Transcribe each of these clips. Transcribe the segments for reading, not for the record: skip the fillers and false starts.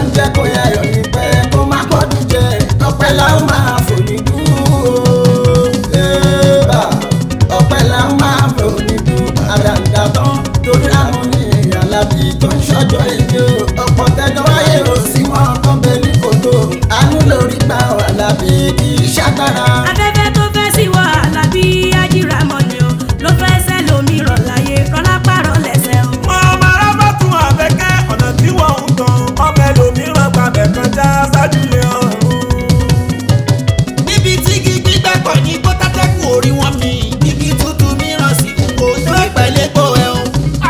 ń jẹ́ kó yẹ ayọ̀ ní pẹ́ kó má kọ́dún jẹ ọpẹ́ làwọn máa fò ní dúró ọpẹ́ làwọn máa fò ní dúró àdàǹdà tán torí àwọn ní Àlàbí tó ń ṣọjọ́ èdè ọ̀pọ̀ tẹ́jọ́ wáyé ò sí wọn kan bẹ ní kòtò àánú lórí gbà Àlàbí kì í ṣàgbára. afẹ́fẹ́ tó fẹ́ sí wọ Àlàbí ajíramọ́ ni o ló fẹ́ sẹ́ lómi rọ̀ láyé rọ́lá pààrọ̀ lẹ́sẹ̀ o. ọmọ arábà tún Àbẹ̀kẹ́ ọ̀nà tí wọ́n ń tàn ọmọ ẹlòmíràn gbàbẹ̀ kọjá ṣáájú lé ọ̀run. níbi tí gígbí gbẹ́pọ̀ ní kó tátẹ́kù orí wọn mi igi tútù mìíràn sì kò tó ìpẹ́lẹ́ kó ẹ o.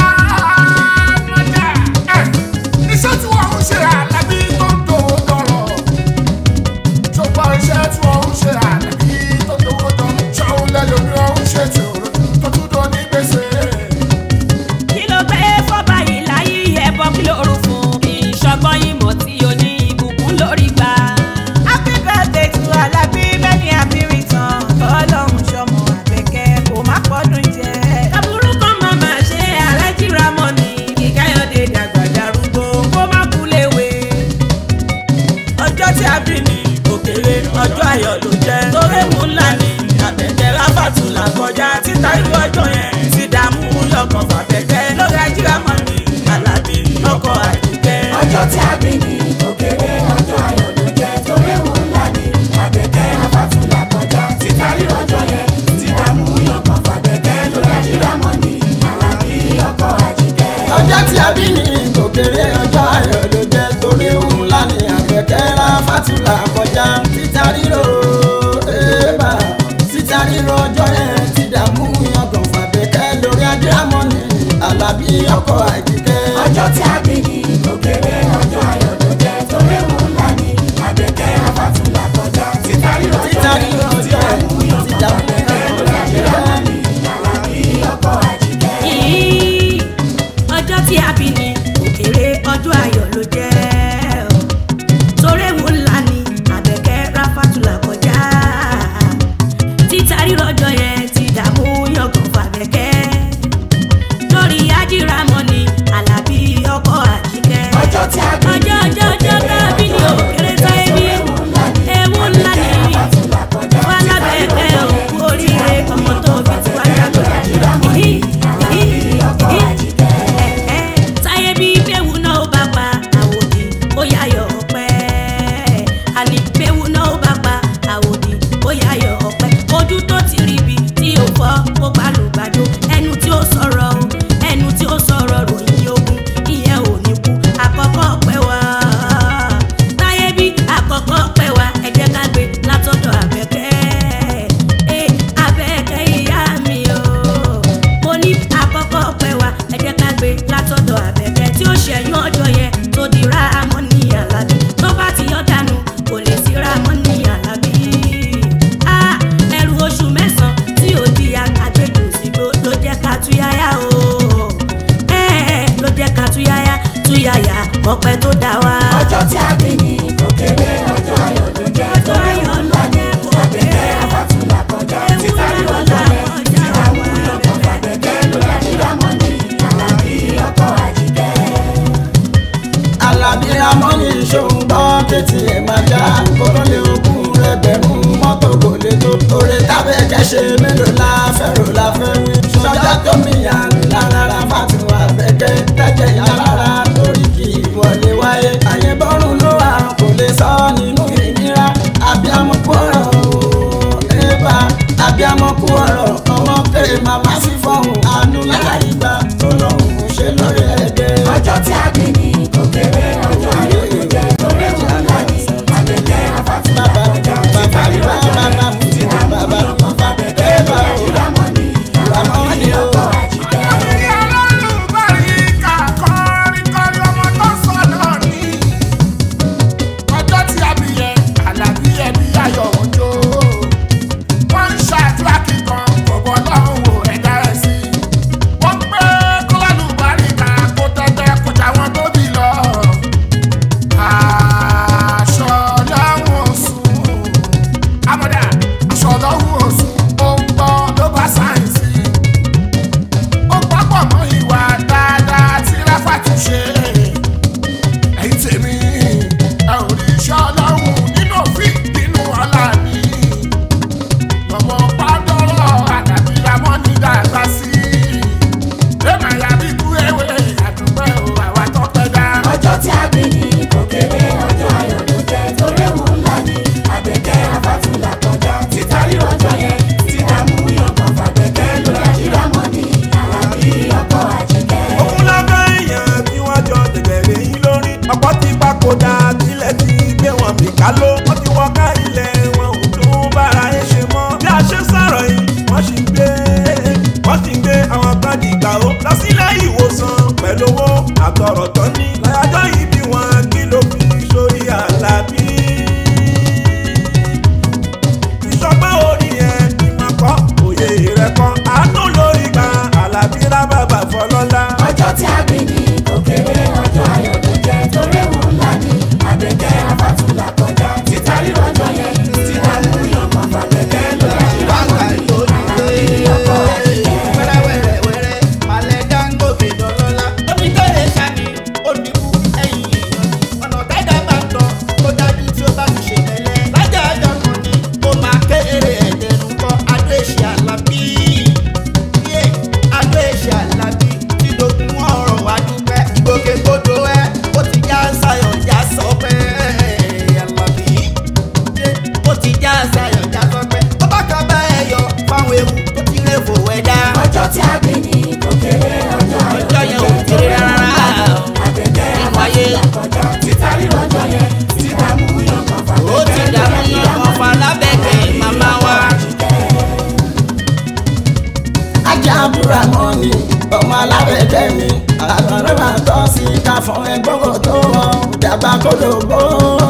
iṣẹ́ tí wọ́n ń ṣe Àlàbí tó ń dòwó tọrọ ṣùgbọ́n iṣẹ́ tí wọ́n ń ṣe Àlàbí tó ń dòwó tọrọ ṣọ́hún lẹ́lòmíràn ń ṣe tí òun tó tún tó ní gbèsè. kí ló gbé fọ́ba yìí láyé ẹ̀bọ kí ló rò fún ìṣọgbọ́n yìí mọ̀ tí o ní ìbùkún lórí gbà. happy birthday to Àlàbí many happy return ọlọ́run ṣọmọ Àbẹ̀kẹ́ kò má pọ́dún jẹ. aburú kan máa máa ṣe alájíramọ́ ni kí Káyọ̀dé dàgbà darúgbó kó má kú léwe. ọjọ́ tí a bí ní òkèlè ọjọ́ ayọ̀ ló jẹ́ torí mú ńlá ní Àbẹ̀kẹ́ ráfàtú là kọjá títa irú ọjọ́ yẹn ti dààmú lọ́kàn fàbẹ̀kẹ́ lórí ajíramọ́ ní Àlàbí ọkọ̀ Àjíkẹ́. ọjọ́ tí a bí ní òkèèrè ọjọ́ ayọ̀ ló jẹ́ torí ewu ńlá ní Àbẹ̀kẹ́ afátúlà kọjá títàrí ọjọ́ yẹn ti dààmú yọkàn fàbẹ̀kẹ́ lórí ajíramọ́ ní Àlàbí ọkọ̀ Àjíkẹ́. ọjọ́ tí a bí ní òkèèrè ọjọ́ ayọ̀ ló jẹ́ torí ewu ńlá ní Àbẹ̀kẹ́ ráfàtúlà kọjá títa ríro ọjọ́ yẹn ti dààmú yangàn fàbẹ̀kẹ́ lórí ajíramọ́ ní Àlàbí ọkọ̀ Àjíkẹ́. ọjọ́ tí a bí ní òkèèrè ọjọ́ ayọ̀ ló jẹ́ torí ewu ńlá ní Àbẹ̀kẹ́ afátúlà kọjá títàrí ọjọ́ yẹn ti dààmú yọkàn fàbẹ̀kẹ́ lórí ajíramọ́ ní Àlàbí ọkọ̀ Àjíkẹ́. ọjọ́ tí a bí ní òkèèrè ọjọ́ ayọ̀ ló jẹ́ torí ewu ńlá ni Àbẹ̀kẹ́ ráfàtúlà kọjá títa ríro ọjọ́ yẹn ti dààmú yọkàn fàbẹ̀kẹ́ lórí ajíramọ́ ni Àlàbí ọkọ̀ Àjíkẹ́. ọjọ́ tí a bí ní ọjọ́ bí ní òkèèrè táyé bí ewu ńlá ni wà lábẹ́kẹ́ òkú oríire ọmọ tó fi ti wá jágò táyé bí bẹ́wù náà ó bá pa àwòdì ó yáyọ̀ ọpẹ́ àní bẹ́wù náà ó bá pa àwòdì ó yáyọ̀ ọpẹ́ ojú tó ti rí bi tí ò fọ́ ó gbàlùgbàdo ẹnu tí ó sọ̀rọ̀ ròyìn ogun ìyẹn ò ní kú àkọ́kọ́ ọpẹ́ wá táyé bí àkọ́kọ́ ọpẹ́ wá ẹ jẹ́ ká gbé látọ̀dọ̀ Àbẹ̀kẹ́ Àbẹ̀kẹ́ ìyá mi o mo ní àkọ́kọ́ ọpẹ́ wá ẹ jẹ́ ká gbé látọ̀dọ̀ Àbẹ̀kẹ́ tí ó ṣẹ̀yún ọjọ́ yẹn tó di Rámọ́ ní Àlàbí tó bá ti yọ dànù kò lè sí Rámọ́ ní Àlàbí. ẹrù oṣù mẹ́sàn-án tí ò di àgbègbè sígbó ló jẹ́ ká túyáyá o ló jẹ́ ká túyáyá ọpẹ́ tó dá wa. ọjọ́ tí a bí ní òkèèrè ọjọ́ ayọ̀ ló jẹ́ torí ewu ńlá ní Àbẹ̀kẹ́ afátúlà kọjá títàrí ọjọ́ yẹn ti dààmú yọkàn fàbẹ̀kẹ́ lórí ajíramọ́ ní Àlàbí ọkọ̀ Àjíkẹ́. Àlàbí ramọ́ ní ìṣòwò gbọ́ kétì ẹ̀ máa já kóró lé ogún ẹgbẹ̀rún mọ́tò kò lè tó oore tábẹ́kẹ́ ṣe mélòó la fẹ́ wí. sọ́jà tó mi yà ní lára fàtú Àbẹ̀kẹ́ tẹ́jẹ̀ yà lára torí kì í wọlé wáyé. àyẹ̀bọ́rún ló wà kò lè sọ nínú ìnira àbíamọ kú ọ̀rọ̀ àbíamọ kú ọ̀rọ̀ ọmọ kéré màmá sí fọ́hùn àánú láyé gbà tó lọ́hùn ṣe lórí ẹ̀dẹ́. ọjọ́ tí a bí ní òkèèrè ọjọ́ ayọ̀ ló jẹ́ torí ewu ńlá ní Àbẹ̀kẹ́ afátúlà kọjá títàrí ọjọ́ yẹn ti dààmú yọkàn fàbẹ̀kẹ́ lórí ajíramọ́ ní Àlàbí ọkọ̀ Àjíkẹ́. kódà tilẹ̀ ti gbé wọn bí ká ló. wọ́n ti wọ́n ká ilẹ̀ wọn ò tún bára ẹ ṣe mọ́. bí a ṣe sọ̀rọ̀ yìí wọ́n sì ń gbé àwọn kan dìgbà ó lọ sílẹ̀ ìwòsàn pẹ̀lú owó àtọ̀rọ̀ tán ní. láyájọ́ yìí bí wọ́n kí ló fi sórí Àlàbí. ìṣọgbọ́n orí ẹ̀ ìmọ̀ kọ́ òye rẹ̀ kan àánú lórí gba Àlàbí rábàbà fọlọ́lá. ọjọ́ tí a bí ní òkèrè ọjọ́ ayọ̀ ló jẹ́ torí òun ńlá ní Àbẹ̀kẹ́ Àfàtúlà kọjá títa rírọ̀ ọjọ́ yẹn tí wàá mú yọ̀kan fàbẹ̀kẹ́ ló yà sí wàhálà Àlàbí ọkọ̀ Àbẹ̀kẹ́. wẹ́rẹ́wẹ́rẹ́ alẹ́ Dangote dọ́lọ́lá. omi tó lè ṣàní oníkú ẹ̀yìn èèyàn ọ̀nà tẹ́dá bá ń tọ́ tó dájú tí ó bá ti ṣe tẹ́lẹ̀. lájà ọjọ́ kan ni ó máa kéré ẹ̀dẹ̀nu kọ́ Adó Èṣì Àlàbí. Adó Èṣì Àlàbí tí dogun ọ̀rọ̀ wá dúpẹ́. ìgbòkègbodò ẹ ó ti já sayọ̀ já sọpẹ́ Àlàbí. ó ti já sayọ̀ já sọpẹ́. ó bá kan bá ẹ yọ fáwọn ewu tó ti lè fò ẹ̀dá. ọjọ́ tí a bí ní òkèrè ọjọ́ ayọ̀ ló ọjọ́ yẹn ò jẹ́ kéré torí òun rárá. ńlá ní Àbẹ̀kẹ́ Àfàtúlà kọjá títa rírọ̀ ọjọ́ yẹn tí wàá mú yọ̀kan ó ti fàbẹ̀kẹ́ ló dààmú yà sí ọmọ Fọlábẹ́kẹ́ màmá wa. ajá búra mọ́ ni ọmọ Alábẹ̀kẹ́ mi àgbọ̀nrín máa tọ́ sí ká fún ẹgbọ́gbọ́ tó wọ́n dàgbà kódògbò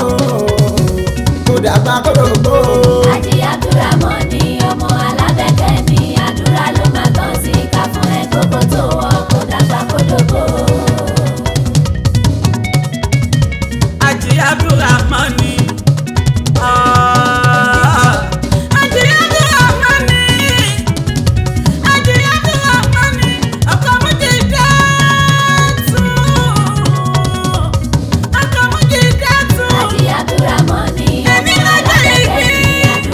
kó dàgbà kódògbò. Àjí Abdulrahman ni ọmọ Alábẹ̀kẹ́ mi àdúrà ló máa tán sí ká fún ẹ gbogbo tó wọ kó dàgbà kó dògbò. Àjí Abdulrahman ni. Àjí Abdulrahman ni. Àjí Abdulrahman ni. ọkọ mi ti dẹ́tù. ọkọ mi ti dẹ́tù. Àjí Abdulrahman ni ọmọ Èmi lọ́jọ́ Alábẹ̀kẹ́ ìbí. mi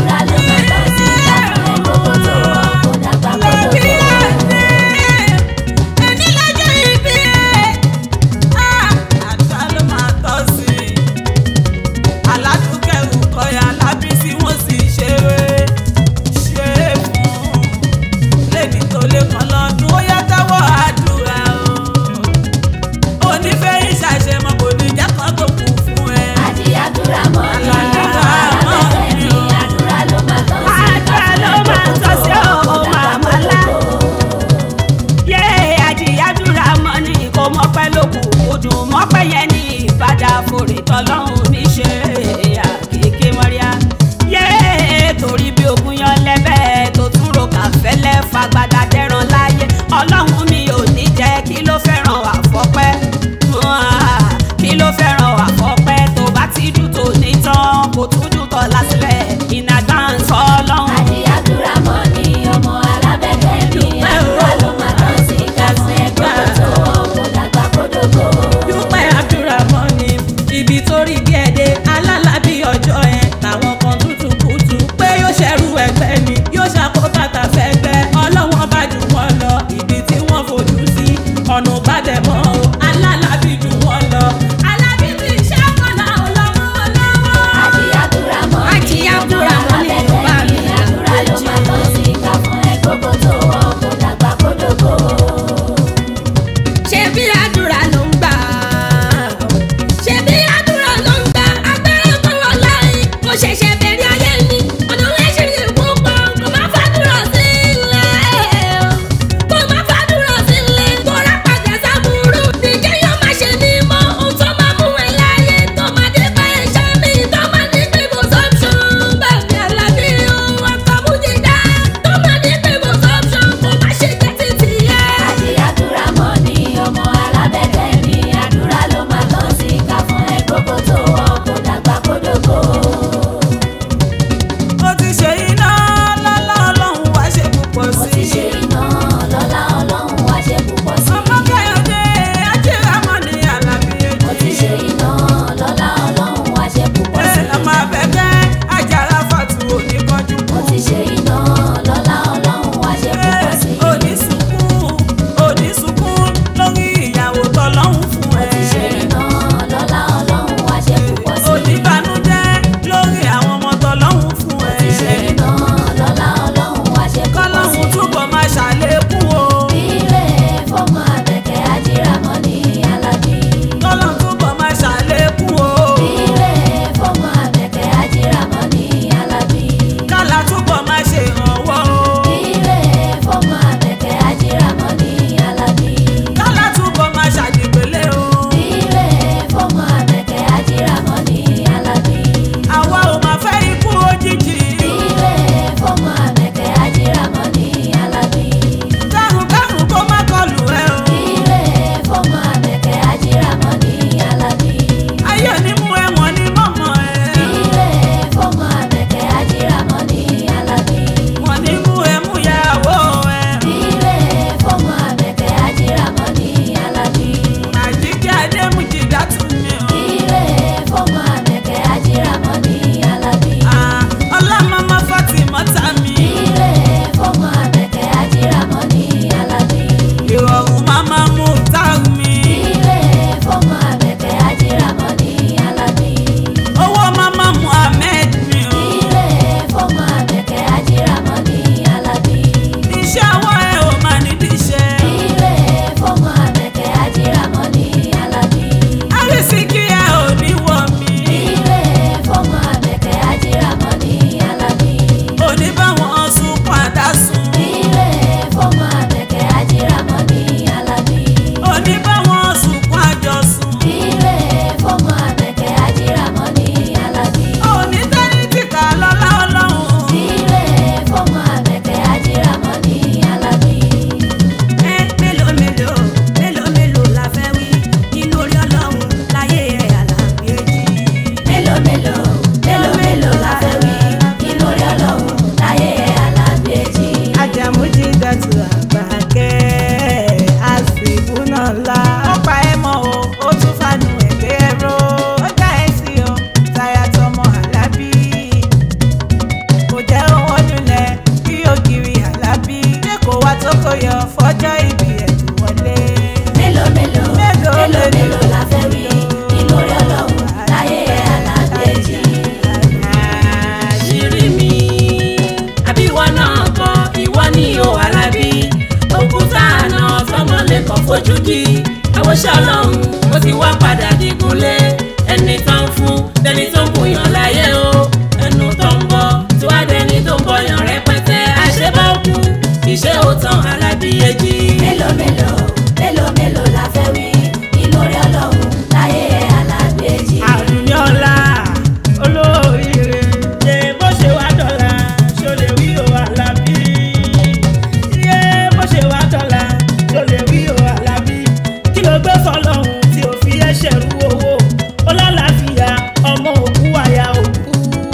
fún dẹni tó ń bùyàn láyé o ẹnu tó ń bọ̀ tí wàá dẹni tó ń bọyàn rẹpẹtẹ àṣebá kú iṣẹ́ òótọ́ alábíyèjì. mélòó mélòó mélòó mélòó la fẹ́ wí inú rẹ̀ ọlọ́run láyé alábíyèjì. àdùnní ọ̀la olóríire ṣe bó ṣe wá dọ̀la ṣó lè wí o Àlàbí yé bó ṣe wá dọ̀la ṣó lè wí o Àlàbí kí ló gbé fọlọ́hún tí ò fi ẹ̀ṣẹ̀ rú owó ó lálàáfíà ọmọ òkú àyà òkú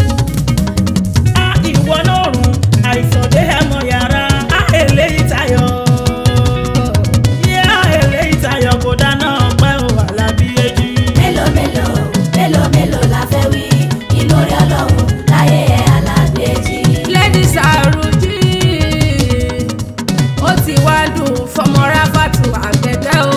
á ìwọ náà rùn àìsàn dé ẹmọ yàrá á eléyìí tayọ yé á eléyìí tayọ kò dáná ọpẹ́ o Àlàbíyèjì. mélòó mélòó mélòó mélòó la fẹ́ wí inú rẹ̀ ọlọ́run láyé alábíyèjì. Lady Saruji ó ti wá dùn fọmọ Ráfátù Àbẹ̀kẹ́ o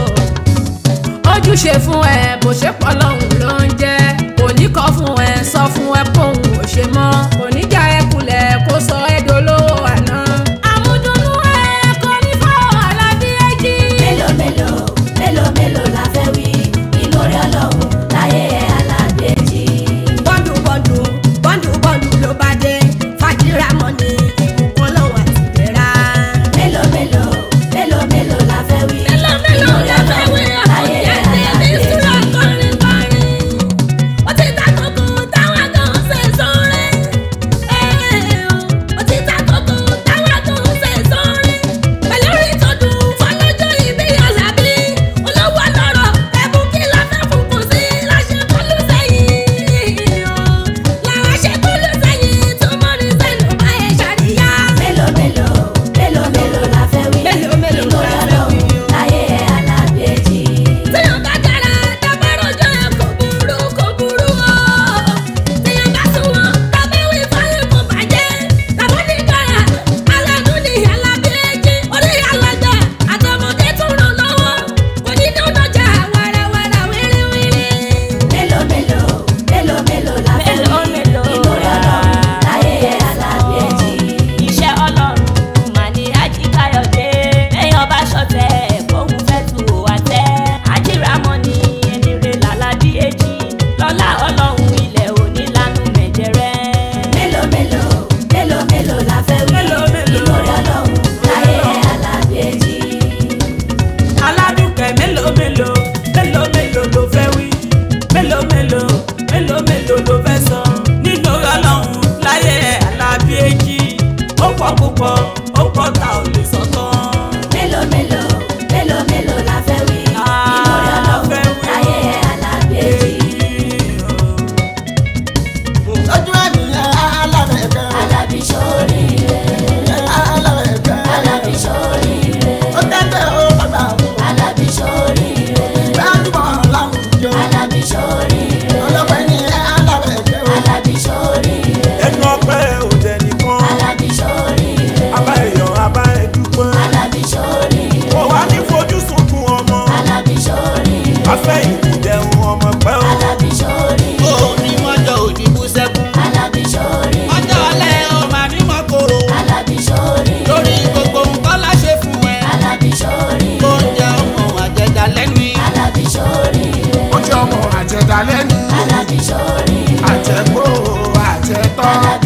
ojúṣe fún ẹ bó ṣe pọ̀ lọ́hùn ló ń jẹ́ kò ní kọ́ fún ẹ sọ fún ẹ pòun ò ṣe mọ́ kò ní já ẹ kulẹ̀ kó sọ ẹ dolówó àná. àmúdùnú ẹ kò ní fọ́ Àlàbíyèjì. mélòó mélòó mélòó mélòó la fẹ́ wí inú rẹ̀ ọlọ́run láyé alábíyèjì. bọ́ndù bọ́ndù bọ́ndù bọ́ndù ló bá dé fàjírà mọ́ ní ìbùkún lọ́wọ́ àti ìdẹ̀ra. mélòó mélòó mélòó mélòó la fẹ́ wí inú rẹ̀ ọlọ́run láyé alábíyèjì. ó ti ta kókó táwọn kan ṣe sọ́rẹ́ ó ti ta kókó táwọn kan ṣe sọ́rẹ́ pẹ̀lú orí tó dùn fọlọ́jọ́ ìbí Àlàbí olówó lọ́rọ̀ ẹ̀bùn kí la fẹ́ fún kù sí láṣẹ kọlù sẹ́yìn láṣẹ kọlù sẹ́yìn tó mọ́rin sẹ́nu bá ẹ̀ ṣàríyá. mélòó mélòó mélòó mélòó la fẹ́ wí Mélòó mélòó inú la rẹ̀ fẹ́ wí ọlọ́run láyé alábíyèjì. téèyàn bá dára tábàrọ̀jọ́ ẹ̀ kò burú o téèyàn bá sunwọ̀n tàbí wí fáyé kò bàjẹ́ tàbí ní dára alánú ní Àlàbíyèjì orí alájà àtọmọdé tún ràn lọ́wọ́ kò ní dáná jà wàràwàrà wíríwírí. mélòó mélòó mélòó mélòó la fẹ́ wí Mélòó mélòó inú rẹ̀ ọlọ́run láyé alábíyèjì. iṣẹ́ ọlọ́run mà ní Hájì Káyọ̀dé èèyàn bá ṣọ̀tẹ̀ kóhun fẹ́ tu wá tẹ́ àjìrámọ́ ní ẹni rẹ̀ l'Àlàbíyèjì lọ́lá ọlọ́run ilẹ̀ òní lánú mẹ̀jẹ̀rẹ́. mélòó mélòó mélòó mélòó la fẹ́ wí Mélòó mélòó. inú rẹ̀ ọlọ́run láyé alábíyèjì. aládùnkẹ́ mélòó mélòó mélòó mélòó ló fẹ́ wí mélòó mélòó mélòó mélòó ló fẹ́ sọ nínú ọlọ́run láyé Àlàbíyèjì ó pọ̀ púpọ̀ ó pọ̀ ta ò lè sọ tán. mélòó mélòó mélòó mélòó la fẹ́ wí inú rẹ̀ ọlọ́run láyé alábíyèjì. lójú ènìyàn Alábẹ̀kẹ́ Àlàbí ṣoríire Alábẹ̀kẹ́ Àlàbí ṣoríire ó tẹ́tẹ́ ó bàbá àwọn Àlàbí ṣoríire gbajúmọ̀ láwùjọ Àlàbí ṣoríire ọlọ́pẹ́ ní Alábẹ̀kẹ́ ó Àlàbí ṣoríire ẹnu ọpẹ́ òde nìkan Àlàbí ṣoríire abá èèyàn abá ẹdúpẹ́ Àlàbí ṣoríire kò wá ní fojú sunkún ọmọ Àlàbí ṣoríire afẹ́ ìkùjẹun ọmọ pẹ́ o. Àlàbí ṣoríire òní mọ́jọ́ òní bú sẹ́kún. Àlàbí ṣoríire ọjọ́ ọ̀lẹ́ ọmọ ànímọ́ koro. Àlàbí ṣoríire lórí gbogbo nǹkan láṣẹ fún ẹ. Àlàbí ṣoríire oúnjẹ ọmọ àjẹjà lẹ́nu. Àlàbí ṣoríire ó jẹ́ ọmọ àjẹdálẹ́nu Àlàbí ṣoríire àjẹgbó àjẹtọ́.